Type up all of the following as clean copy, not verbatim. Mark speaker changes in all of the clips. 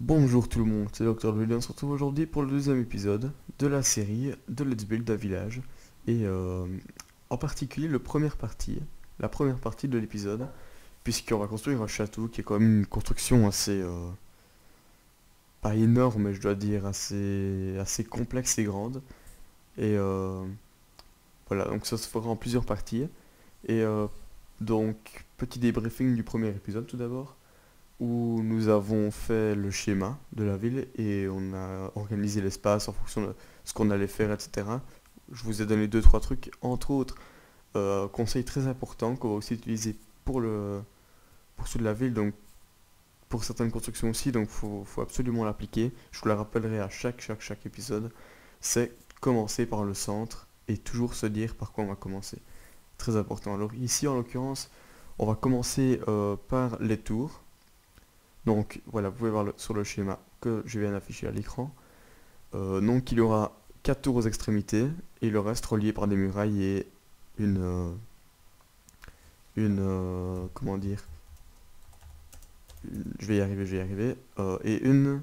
Speaker 1: Bonjour tout le monde, c'est Dr. Louis, on se retrouve aujourd'hui pour le deuxième épisode de la série de Let's Build a Village. Et en particulier la première partie de l'épisode, puisqu'on va construire un château qui est quand même une construction assez, pas énorme, mais je dois dire assez complexe et grande. Et voilà, donc ça se fera en plusieurs parties. Et donc, petit débriefing du premier épisode tout d'abord, où nous avons fait le schéma de la ville et on a organisé l'espace en fonction de ce qu'on allait faire, etc. Je vous ai donné deux trois trucs, entre autres, conseil très important qu'on va aussi utiliser pour ceux de la ville, donc pour certaines constructions aussi, donc faut absolument l'appliquer. Je vous la rappellerai à chaque épisode. C'est commencer par le centre et toujours se dire par quoi on va commencer. Très important. Alors ici, en l'occurrence, on va commencer par les tours. Donc voilà, vous pouvez voir sur le schéma que je viens d'afficher à l'écran. Donc il y aura 4 tours aux extrémités et le reste relié par des murailles et comment dire, je vais y arriver, et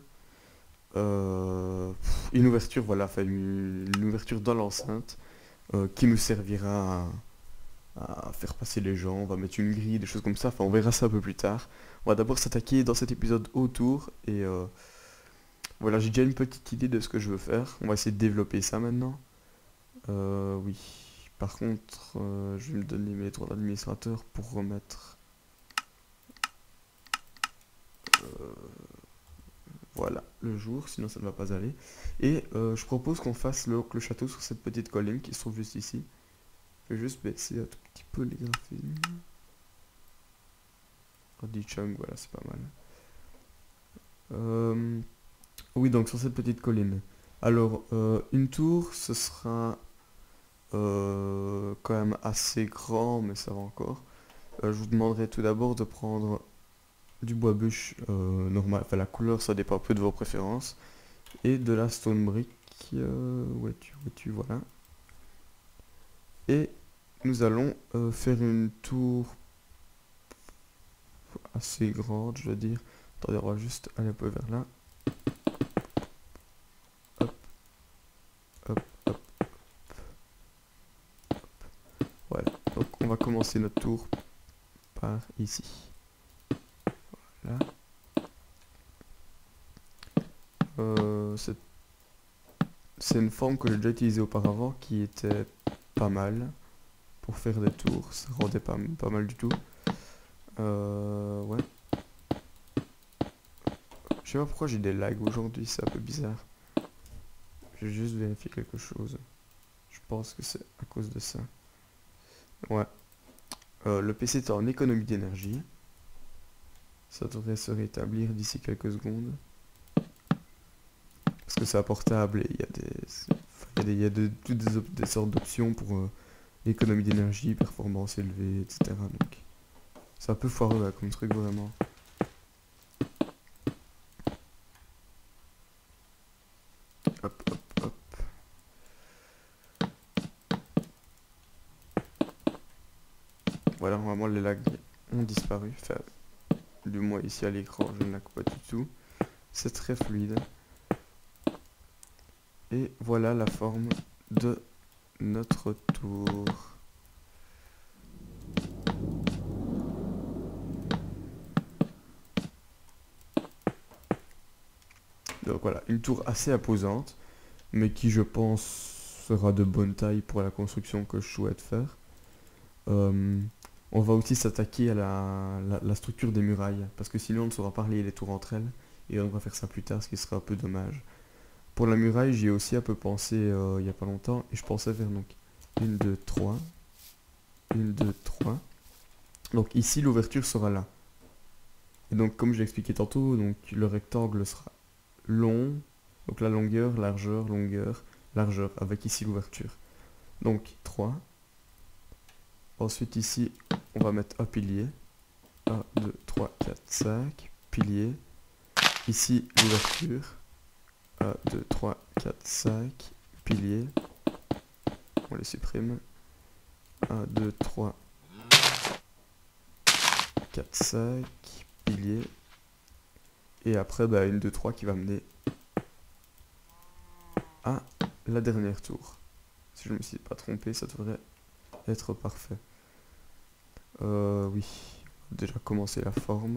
Speaker 1: une ouverture, voilà, enfin une ouverture dans l'enceinte qui nous servira à faire passer les gens. On va mettre une grille, des choses comme ça, enfin on verra ça un peu plus tard. On va d'abord s'attaquer dans cet épisode au tour et voilà, j'ai déjà une petite idée de ce que je veux faire. On va essayer de développer ça maintenant. Oui. Par contre, je vais me donner mes droits d'administrateur pour remettre... voilà, le jour, sinon ça ne va pas aller. Et je propose qu'on fasse le château sur cette petite colline qui se trouve juste ici. Je vais juste baisser un tout petit peu les graphismes. Reddy Chung, voilà, c'est pas mal. Oui, donc sur cette petite colline. Alors, une tour, ce sera quand même assez grand, mais ça va encore. Je vous demanderai tout d'abord de prendre du bois bûche normal, enfin la couleur ça dépend un peu de vos préférences, et de la stone brick, voilà. Et nous allons faire une tour assez grande, je veux dire. Attendez, on va juste aller un peu vers là. Hop, hop, hop, voilà. Donc on va commencer notre tour par ici. Voilà. C'est une forme que j'ai déjà utilisée auparavant qui était pas mal pour faire des tours. Ça rendait pas mal du tout. Ouais. Je sais pas pourquoi j'ai des lags aujourd'hui, c'est un peu bizarre. Je vais juste vérifier quelque chose. Je pense que c'est à cause de ça. Ouais. Le PC est en économie d'énergie. Ça devrait se rétablir d'ici quelques secondes. Parce que c'est un portable et il y a toutes des sortes d'options pour l'économie d'énergie, performance élevée, etc. Donc c'est un peu foireux là, comme truc vraiment. Hop, hop, hop. Voilà, normalement les lags ont disparu. Enfin, du moins ici à l'écran, je ne lag pas du tout. C'est très fluide. Et voilà la forme de notre tour. Donc voilà, une tour assez imposante, mais qui je pense sera de bonne taille pour la construction que je souhaite faire. On va aussi s'attaquer à la structure des murailles, parce que sinon on ne saura pas relier les tours entre elles, et on va faire ça plus tard, ce qui sera un peu dommage. Pour la muraille, j'y ai aussi un peu pensé il n'y a pas longtemps, et je pensais faire donc 1, 2, 3, 1, 2, 3. Donc ici l'ouverture sera là. Et donc comme j'ai expliqué tantôt, donc le rectangle sera long, donc la longueur, largeur, longueur, largeur, avec ici l'ouverture. Donc 3. Ensuite ici, on va mettre un pilier. 1, 2, 3, 4, 5. Pilier. Ici, l'ouverture. 1, 2, 3, 4, 5. Pilier. On les supprime. 1, 2, 3, 4, 5. Pilier. Et après, bah, une 2, 3 qui va mener à la dernière tour. Si je ne me suis pas trompé, ça devrait être parfait. Oui, on va déjà commencer la forme.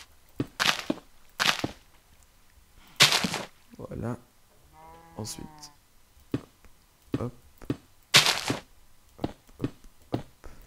Speaker 1: Voilà. Ensuite, hop, hop, hop.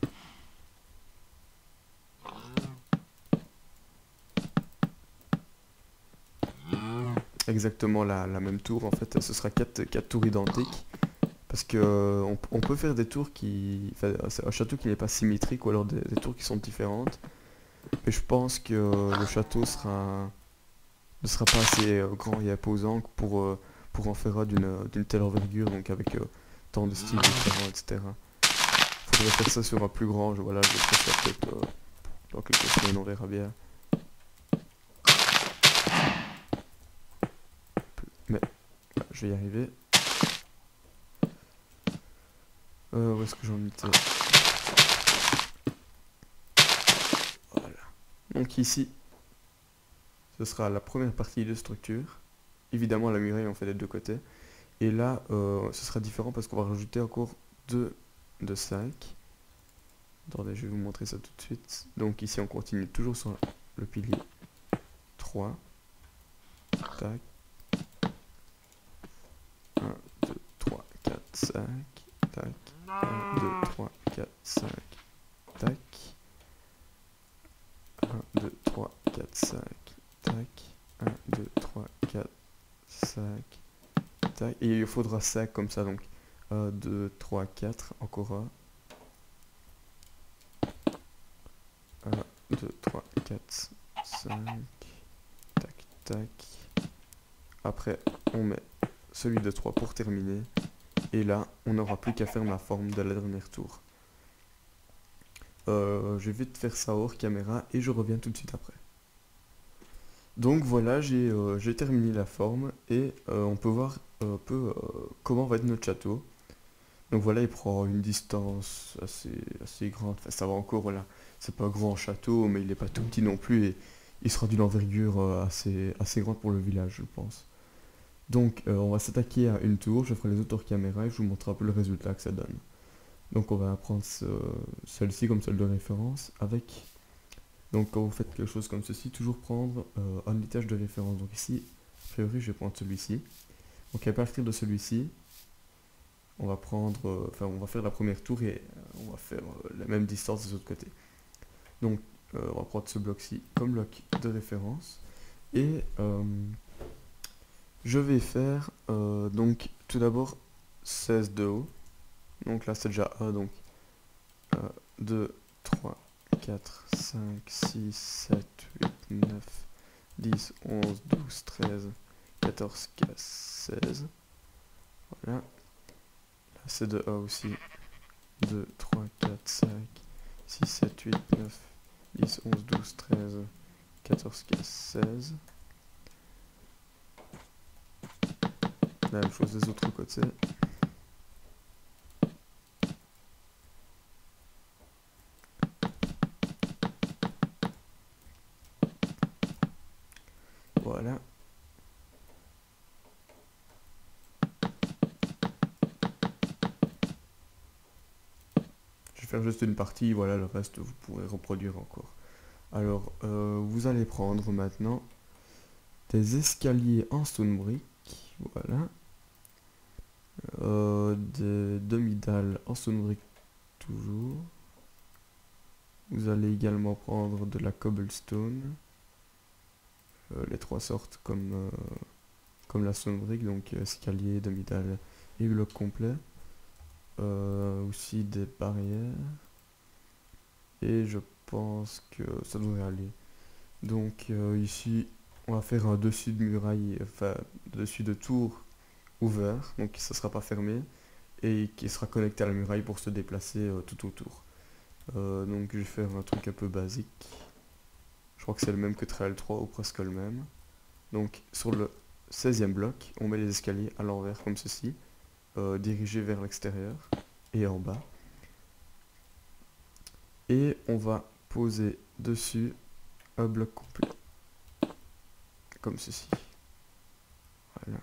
Speaker 1: Exactement la même tour, en fait, ce sera 4 tours identiques. Parce que on peut faire des tours qui... Enfin, c'est un château qui n'est pas symétrique ou alors des tours qui sont différentes. Mais je pense que le château ne sera pas assez grand et imposant pour en faire un d'une telle envergure, donc avec tant de styles différents, etc. Faudrait faire ça sur un plus grand, voilà, je vais faire ça peut-être dans quelques semaines, on verra bien. Mais je vais y arriver. Où est-ce que j'en étais? Voilà. Donc ici, ce sera la première partie de structure. Évidemment, la muraille, on fait des deux côtés. Et là, ce sera différent parce qu'on va rajouter encore 2 de 5. Attendez, je vais vous montrer ça tout de suite. Donc ici, on continue toujours sur le pilier 3. Tac. 1, 2, 3, 4, 5. Tac. 1, 2, 3, 4, 5. Tac. 1, 2, 3, 4, 5. Tac. 1, 2, 3, 4, 5. Tac. Et il faudra 5 comme ça, donc 1, 2, 3, 4. Encore un. 1, 2, 3, 4, 5. Tac, tac. Après, on met celui de 3 pour terminer. Et là, on n'aura plus qu'à faire ma forme de la dernière tour. Je vais vite faire ça hors caméra et je reviens tout de suite après. Donc voilà, j'ai terminé la forme et on peut voir un peu comment va être notre château. Donc voilà, il prend une distance assez grande. Enfin, ça va encore, voilà. C'est pas un grand château, mais il n'est pas tout petit non plus. Et il sera d'une envergure assez grande pour le village, je pense. Donc on va s'attaquer à une tour. Je ferai les autres caméras et je vous montrerai un peu le résultat que ça donne. Donc on va prendre celle-ci comme celle de référence avec... Donc quand vous faites quelque chose comme ceci, toujours prendre un étage de référence. Donc ici, a priori, je vais prendre celui-ci. Donc à partir de celui-ci, on va prendre, on va faire la première tour et on va faire la même distance des autres côtés. Donc on va prendre ce bloc-ci comme bloc de référence. Et je vais faire donc tout d'abord 16 de haut. Donc là c'est déjà 1, donc 2, 3, 4, 5, 6, 7, 8, 9, 10, 11, 12, 13, 14, 15, 16. Voilà. Là c'est de A aussi. 2, 3, 4, 5, 6, 7, 8, 9, 10, 11, 12, 13, 14, 15, 16. La même chose des autres côtés. Voilà. Je vais faire juste une partie, voilà, le reste vous pourrez reproduire encore. Alors, vous allez prendre maintenant des escaliers en stone brick, voilà. Des demi-dalles en stone brick toujours. Vous allez également prendre de la cobblestone, les trois sortes comme la stone brick, donc escalier, demi-dalle et bloc complet. Aussi des barrières. Et je pense que ça devrait aller. Donc ici, on va faire un dessus de muraille, enfin dessus de tour ouvert, donc ça sera pas fermé et qui sera connecté à la muraille pour se déplacer tout autour. Donc je vais faire un truc un peu basique. Je crois que c'est le même que Trail 3 ou presque le même. Donc sur le 16e bloc, on met les escaliers à l'envers comme ceci, dirigés vers l'extérieur et en bas. Et on va poser dessus un bloc complet. comme ceci. Voilà.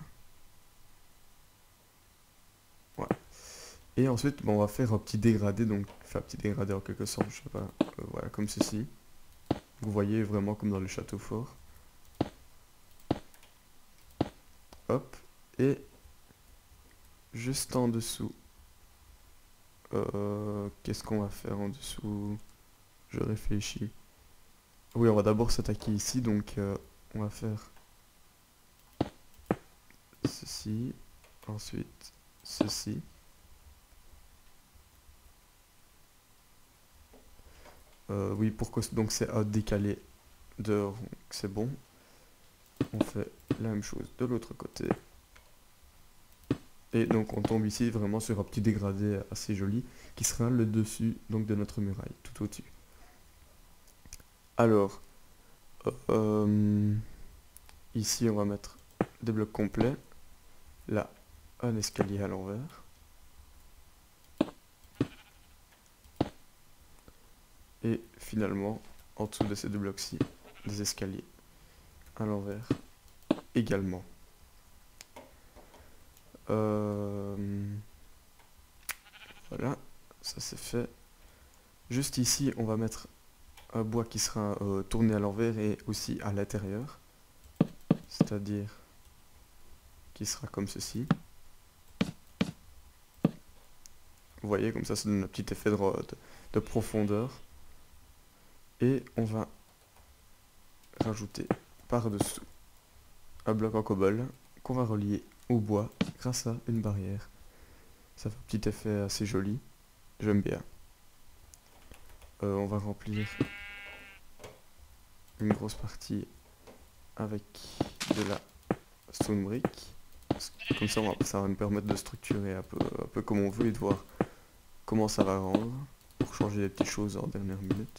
Speaker 1: Voilà. Et ensuite, bon, on va faire un petit dégradé, donc faire un petit dégradé en quelque sorte, je sais pas, voilà, comme ceci. Vous voyez vraiment comme dans le château fort. Hop, et juste en dessous, qu'est-ce qu'on va faire en dessous? Je réfléchis. Oui, on va d'abord s'attaquer ici, donc on va faire ceci, ensuite ceci. Oui, pourquoi donc c'est à décaler dehors, donc c'est bon. On fait la même chose de l'autre côté. Et donc on tombe ici vraiment sur un petit dégradé assez joli qui sera le dessus donc de notre muraille, tout au-dessus. Alors, ici on va mettre des blocs complets. Là, un escalier à l'envers. Et finalement, en dessous de ces deux blocs-ci, des escaliers à l'envers également. Voilà, ça c'est fait. Juste ici, on va mettre un bois qui sera tourné à l'envers et aussi à l'intérieur. C'est-à-dire qui sera comme ceci. Vous voyez, comme ça donne un petit effet de profondeur. Et on va rajouter par-dessous un bloc en cobble qu'on va relier au bois grâce à une barrière. Ça fait un petit effet assez joli. J'aime bien. On va remplir une grosse partie avec de la stone brick. Comme ça, ça va nous permettre de structurer un peu comme on veut et de voir comment ça va rendre pour changer les petites choses en dernière minute.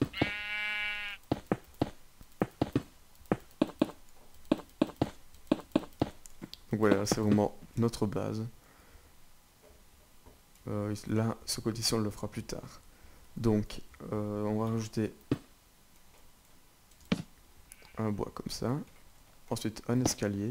Speaker 1: Donc voilà, c'est vraiment notre base. Là, ce côté-ci, on le fera plus tard. Donc, on va rajouter un bois comme ça. Ensuite, un escalier.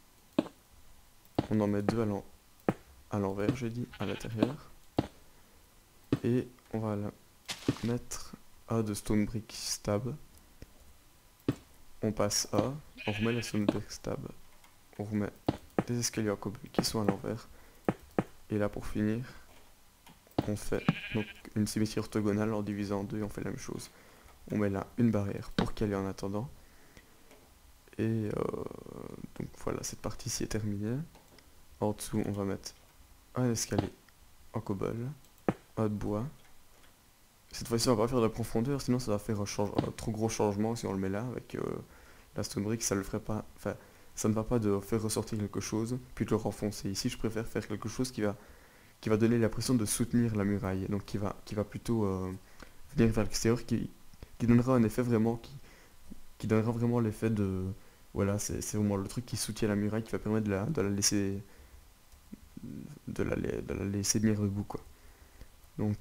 Speaker 1: On en met deux à l'envers, j'ai dit, à l'intérieur. Et on va là mettre A de stone brick stab. On passe A, on remet la stone brick stab. On remet des escaliers en cobble qui sont à l'envers. Et là, pour finir, on fait donc une symétrie orthogonale en divisant en deux et on fait la même chose. On met là une barrière pour caler en attendant. Et donc voilà, cette partie-ci est terminée. En dessous, on va mettre un escalier en cobble, un de bois. Cette fois-ci, on va pas faire de la profondeur, sinon ça va faire un trop gros changement si on le met là avec la stone brick, ça le ferait pas. Enfin, ça ne va pas de faire ressortir quelque chose puis de le renfoncer. Ici, je préfère faire quelque chose qui va donner l'impression de soutenir la muraille, donc qui va plutôt venir vers l'extérieur, qui donnera un effet vraiment, qui donnera vraiment l'effet de, voilà, c'est vraiment le truc qui soutient la muraille, qui va permettre de la laisser, de la laisser tenir debout, quoi. Donc,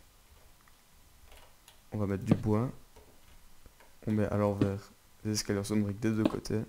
Speaker 1: on va mettre du bois, on met à l'envers des escaliers en stone brick des deux côtés.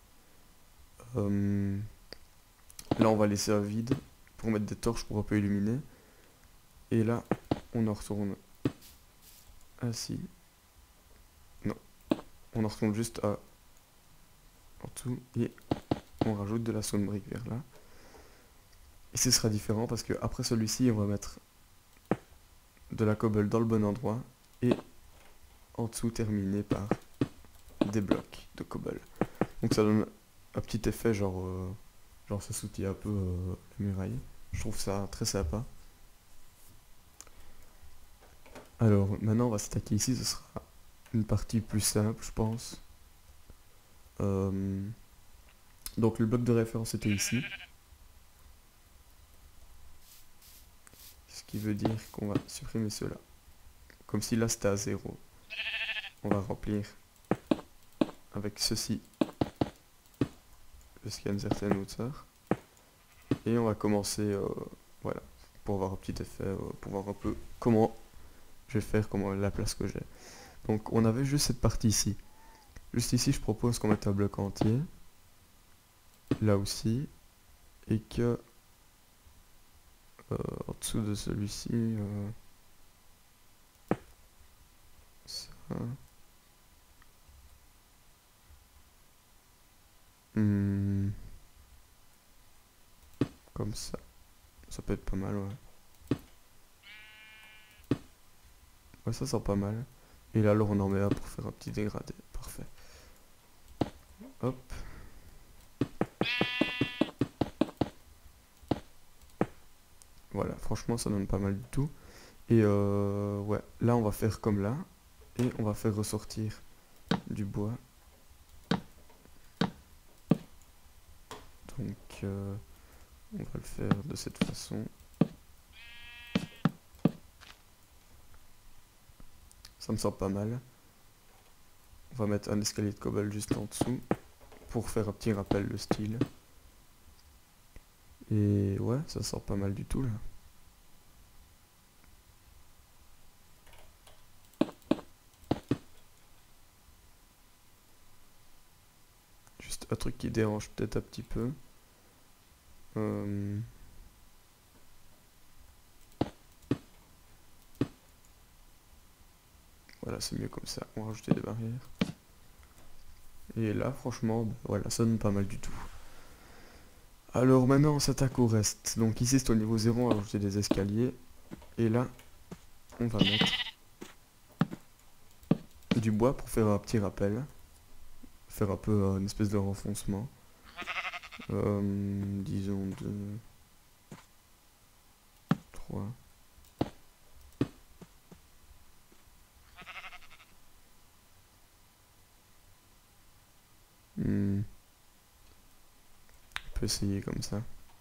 Speaker 1: Là, on va laisser un vide pour mettre des torches pour un peu illuminer. Et là, on en retourne ainsi. Non, on en retourne juste en dessous et on rajoute de la stone brick vers là. Et ce sera différent parce que après celui-ci, on va mettre de la cobble dans le bon endroit et en dessous terminé par des blocs de cobble. Donc ça donne un petit effet genre ça soutient un peu la muraille. Je trouve ça très sympa. Alors maintenant on va s'attaquer ici, ce sera une partie plus simple je pense. Donc le bloc de référence était ici. Ce qui veut dire qu'on va supprimer cela. Comme si là c'était à 0. On va remplir avec ceci. Parce qu'il y a une certaine hauteur. Et on va commencer, voilà, pour avoir un petit effet, pour voir un peu comment je vais faire, comment la place que j'ai. Donc on avait juste cette partie ici. Juste ici je propose qu'on mette un bloc entier. là aussi, et que en dessous de celui-ci, ça, hmm, comme ça peut être pas mal, ouais. Ouais, ça sent pas mal. Et là, alors on en met un pour faire un petit dégradé, parfait. Hop. Voilà, franchement ça donne pas mal du tout. Et ouais, là on va faire comme là. Et on va faire ressortir du bois. Donc on va le faire de cette façon. Ça me semble pas mal. On va mettre un escalier de cobble juste en dessous. Pour faire un petit rappel de style. Et ouais, ça sort pas mal du tout là. Juste un truc qui dérange peut-être un petit peu. Voilà, c'est mieux comme ça. On va rajouter des barrières. Et là, franchement, bah, voilà, ça donne pas mal du tout. Alors maintenant, on s'attaque au reste. Donc ici, c'est au niveau 0, on va rajouter des escaliers. Et là, on va mettre du bois pour faire un petit rappel. Faire un peu une espèce de renfoncement. Disons 2, 3. On peut essayer comme ça.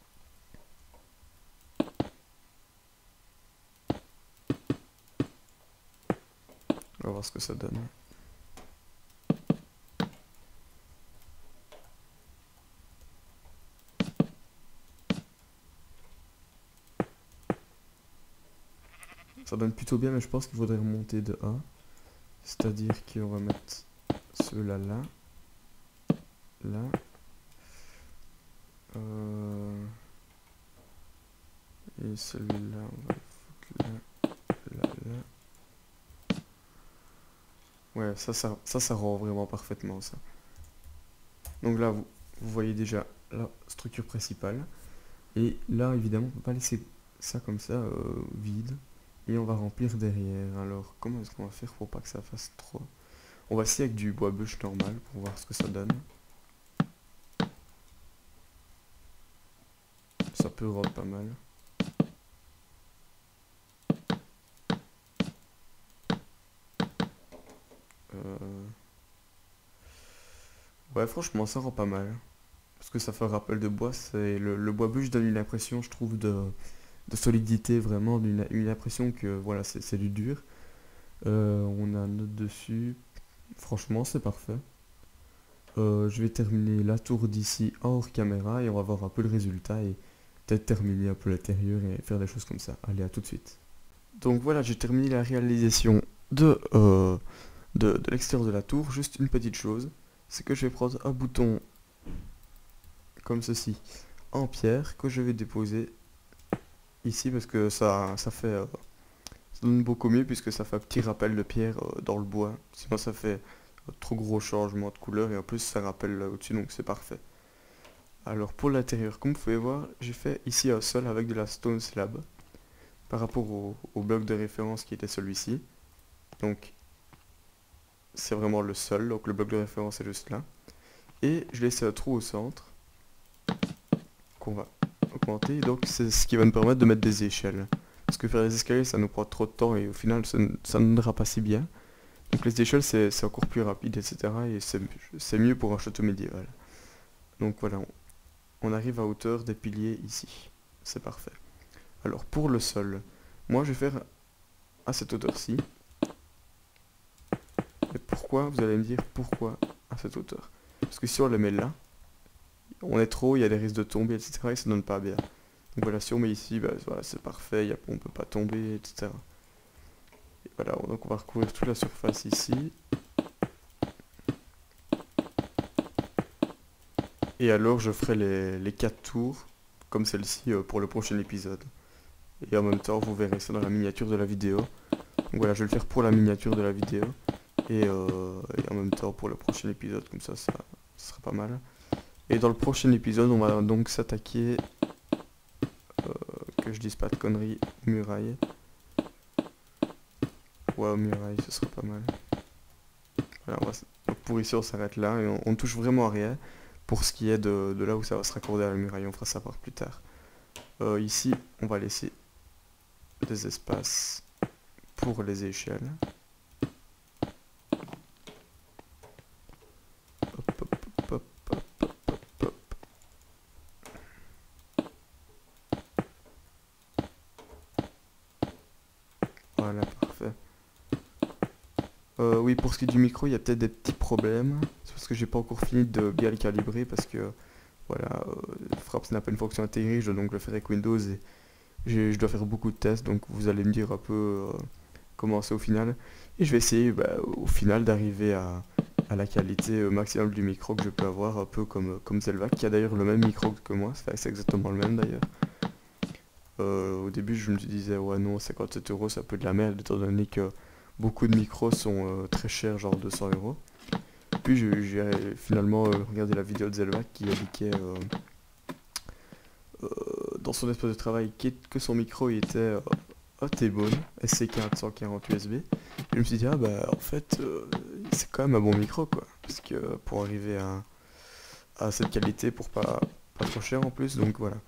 Speaker 1: On va voir ce que ça donne. Ça donne plutôt bien, mais je pense qu'il faudrait remonter de 1. C'est-à-dire qu'on va mettre ceux-là là. Là. Et celui-là, on va le foutre là. Là, là. Ouais, ça rend vraiment parfaitement ça. Donc là, vous voyez déjà la structure principale. Et là, évidemment, on ne peut pas laisser ça comme ça, vide. Et on va remplir derrière. Alors, comment est-ce qu'on va faire pour pas que ça fasse trop? On va essayer avec du bois bûche normal pour voir ce que ça donne. Ça peut rendre pas mal. Ouais, franchement, ça rend pas mal. Parce que ça fait un rappel de bois. C'est le bois bûche donne une impression, je trouve, de solidité, vraiment, une impression que voilà, c'est du dur. On a une note dessus. Franchement, c'est parfait. Je vais terminer la tour d'ici hors caméra et on va voir un peu le résultat et peut-être terminer un peu l'intérieur et faire des choses comme ça. Allez, à tout de suite. Donc voilà, j'ai terminé la réalisation de l'extérieur de la tour. Juste une petite chose, c'est que je vais prendre un bouton comme ceci en pierre que je vais déposer ici parce que ça fait ça donne beaucoup mieux puisque ça fait un petit rappel de pierre dans le bois. Sinon ça fait trop gros changement de couleur et en plus ça rappelle là au-dessus donc c'est parfait. Alors pour l'intérieur, comme vous pouvez voir, j'ai fait ici un sol avec de la stone slab par rapport au bloc de référence qui était celui-ci. Donc c'est vraiment le sol, donc le bloc de référence est juste là. Et je laisse un trou au centre qu'on va augmenter. Donc c'est ce qui va nous permettre de mettre des échelles. Parce que faire les escaliers ça nous prend trop de temps et au final ça ne donnera pas si bien. Donc les échelles c'est encore plus rapide etc. Et c'est mieux pour un château médiéval. Donc voilà, on arrive à hauteur des piliers ici. C'est parfait. Alors pour le sol, moi je vais faire à cette hauteur-ci. Et pourquoi, vous allez me dire pourquoi à cette hauteur? Parce que si on le met là, on est trop, il y a des risques de tomber, etc. et ça donne pas bien. Donc voilà, si on met ici, bah, voilà, c'est parfait, on peut pas tomber, etc. Et voilà, donc on va recouvrir toute la surface ici. Et alors je ferai les 4 tours, comme celle-ci, pour le prochain épisode. Et en même temps, vous verrez ça dans la miniature de la vidéo. Donc voilà, je vais le faire pour la miniature de la vidéo. Et en même temps pour le prochain épisode, comme ça sera pas mal. Et dans le prochain épisode, on va donc s'attaquer, que je dise pas de conneries, aux murailles. Ouais, aux murailles, ce serait pas mal. Voilà, donc pour ici, on s'arrête là et on touche vraiment à rien. Pour ce qui est de là où ça va se raccorder à la muraille, on fera ça par plus tard. Ici, on va laisser des espaces pour les échelles. Hop, hop, hop, hop, hop, hop, hop. Voilà, parfait. Oui, pour ce qui est du micro, il y a peut-être des petits problèmes. C'est parce que j'ai pas encore fini de bien le calibrer parce que voilà, Fraps n'a pas une fonction intégrée, je dois donc le faire avec Windows et je dois faire beaucoup de tests, donc vous allez me dire un peu comment c'est au final. Et je vais essayer au final d'arriver à la qualité maximum du micro que je peux avoir, un peu comme Zelvac, qui a d'ailleurs le même micro que moi, c'est exactement le même d'ailleurs. Au début je me disais ouais non 57 € c'est un peu de la merde étant donné que beaucoup de micros sont très chers, genre 200 €. Puis j'ai finalement regardé la vidéo de Zelvac qui indiquait dans son espace de travail que son micro il était un T-Bone SC440 USB. Et je me suis dit ah bah en fait c'est quand même un bon micro quoi. Parce que pour arriver à cette qualité pour pas trop cher en plus, donc voilà.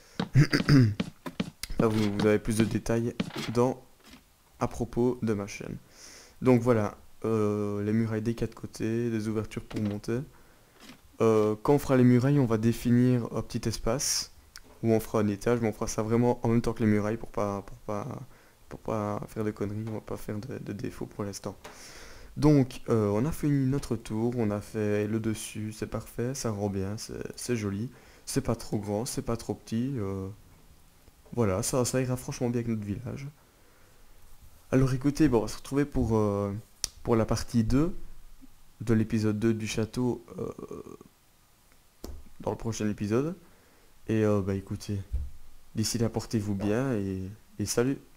Speaker 1: Là vous avez plus de détails à propos de ma chaîne. Donc voilà, les murailles des 4 côtés, des ouvertures pour monter. Quand on fera les murailles, on va définir un petit espace où on fera un étage, mais on fera ça vraiment en même temps que les murailles pour pas faire de conneries, on va pas faire de défauts pour l'instant. Donc on a fini notre tour, on a fait le dessus, c'est parfait, ça rend bien, c'est joli, c'est pas trop grand, c'est pas trop petit, voilà, ça ira franchement bien avec notre village. Alors écoutez, bon, on va se retrouver pour la partie 2 de l'épisode 2 du château dans le prochain épisode. Et bah écoutez, d'ici là portez-vous bien et salut!